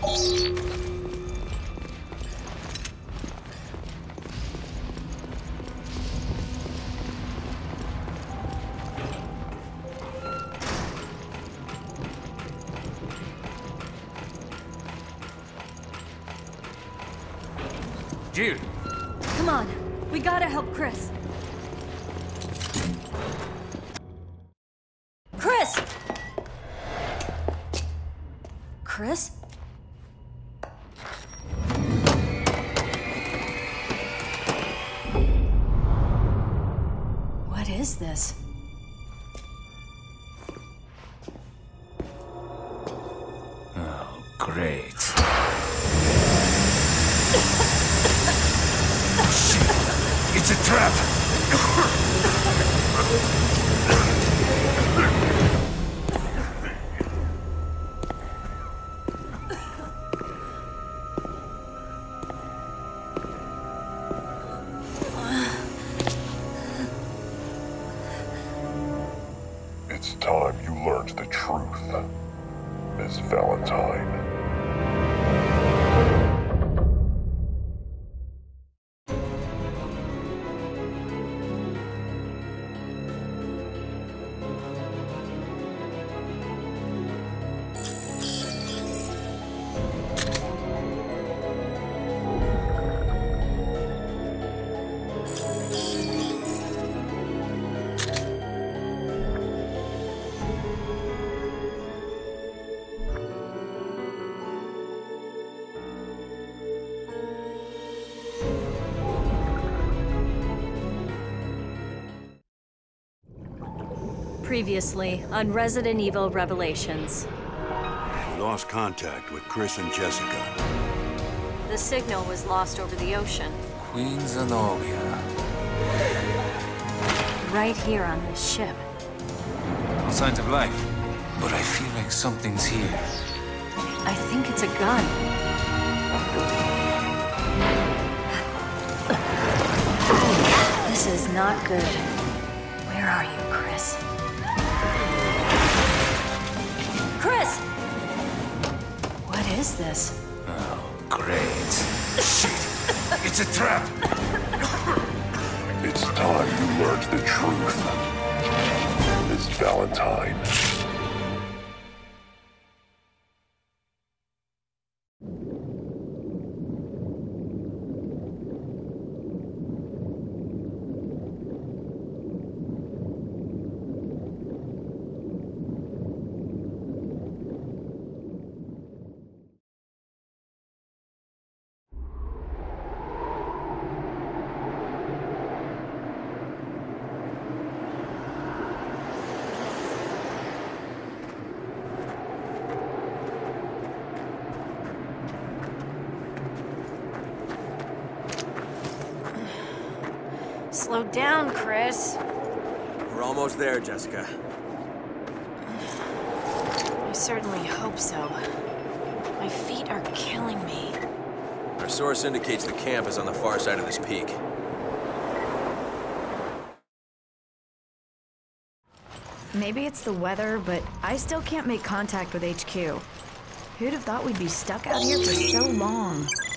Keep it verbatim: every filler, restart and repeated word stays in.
Jude! Come on, we gotta help Chris. Chris! Chris? What is this? Oh, great. It's a trap! It's time you learned the truth, Miss Valentine. Previously on Resident Evil Revelations. We lost contact with Chris and Jessica. The signal was lost over the ocean. Queen Zenobia. Right here on this ship. No signs of life. But I feel like something's here. I think it's a gun. This is not good. Where are you, Chris? Chris! What is this? Oh, great. Shit! It's a trap! It's time you learned the truth, Miss Valentine. Slow down, Chris. We're almost there, Jessica. I certainly hope so. My feet are killing me. Our source indicates the camp is on the far side of this peak. Maybe it's the weather, but I still can't make contact with H Q. Who'd have thought we'd be stuck out here for so long?